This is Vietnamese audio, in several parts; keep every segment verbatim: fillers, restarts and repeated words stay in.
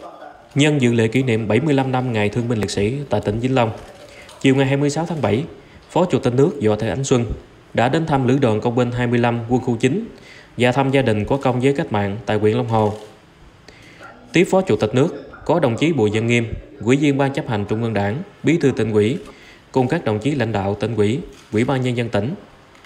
Nhân dự lễ kỷ niệm bảy mươi lăm năm Ngày Thương binh Liệt sĩ tại tỉnh Vĩnh Long, chiều ngày hai mươi sáu tháng bảy, Phó Chủ tịch nước Võ Thị Ánh Xuân đã đến thăm Lữ đoàn Công binh hai mươi lăm Quân khu chín và thăm gia đình có công với cách mạng tại huyện Long Hồ. Tiếp Phó Chủ tịch nước có đồng chí Bùi Văn Nghiêm, Ủy viên Ban Chấp hành Trung ương Đảng, Bí thư Tỉnh ủy, cùng các đồng chí lãnh đạo Tỉnh ủy, Ủy ban Nhân dân tỉnh.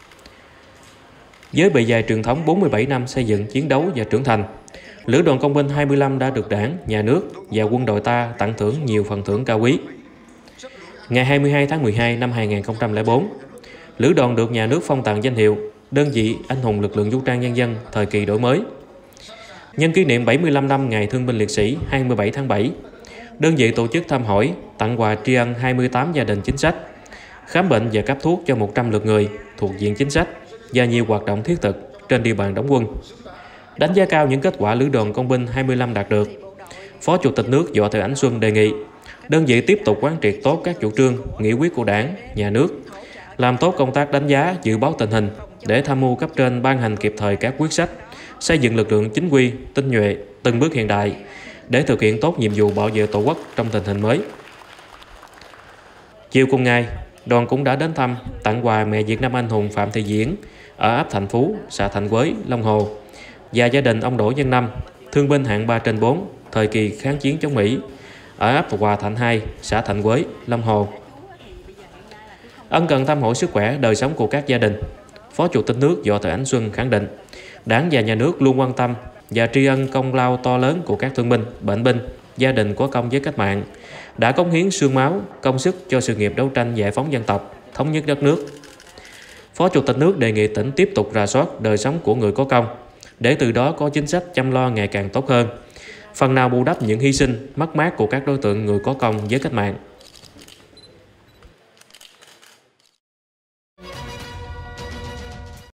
Với bề dày truyền thống bốn mươi bảy năm xây dựng, chiến đấu và trưởng thành, Lữ đoàn Công binh hai mươi lăm đã được Đảng, Nhà nước và quân đội ta tặng thưởng nhiều phần thưởng cao quý. Ngày hai mươi hai tháng mười hai năm hai nghìn không trăm lẻ bốn, Lữ đoàn được Nhà nước phong tặng danh hiệu Đơn vị Anh hùng lực lượng vũ trang nhân dân thời kỳ đổi mới. Nhân kỷ niệm bảy mươi lăm năm Ngày Thương binh Liệt sĩ hai mươi bảy tháng bảy, đơn vị tổ chức thăm hỏi, tặng quà tri ân hai mươi tám gia đình chính sách, khám bệnh và cấp thuốc cho một trăm lượt người thuộc diện chính sách và nhiều hoạt động thiết thực trên địa bàn đóng quân. Đánh giá cao những kết quả Lữ đoàn Công binh hai mươi lăm đạt được, Phó Chủ tịch nước Võ Thị Ánh Xuân đề nghị đơn vị tiếp tục quán triệt tốt các chủ trương, nghị quyết của Đảng, Nhà nước, làm tốt công tác đánh giá, dự báo tình hình để tham mưu cấp trên ban hành kịp thời các quyết sách, xây dựng lực lượng chính quy, tinh nhuệ, từng bước hiện đại để thực hiện tốt nhiệm vụ bảo vệ Tổ quốc trong tình hình mới. Chiều cùng ngày, đoàn cũng đã đến thăm, tặng quà mẹ Việt Nam anh hùng Phạm Thị Diễn ở ấp Thạnh Phú, xã Thạnh Quới, Long Hồ và gia đình ông Đỗ Văn Năm, thương binh hạng ba trên bốn, thời kỳ kháng chiến chống Mỹ, ở ấp Hòa Thạnh hai, xã Thạnh Quới, Long Hồ. Ân cần thăm hỏi sức khỏe, đời sống của các gia đình, Phó Chủ tịch nước Võ Thị Ánh Xuân khẳng định Đảng và Nhà nước luôn quan tâm và tri ân công lao to lớn của các thương binh, bệnh binh, gia đình có công với cách mạng, đã cống hiến xương máu, công sức cho sự nghiệp đấu tranh giải phóng dân tộc, thống nhất đất nước. Phó Chủ tịch nước đề nghị tỉnh tiếp tục rà soát đời sống của người có công, để từ đó có chính sách chăm lo ngày càng tốt hơn, phần nào bù đắp những hy sinh, mất mát của các đối tượng người có công với cách mạng.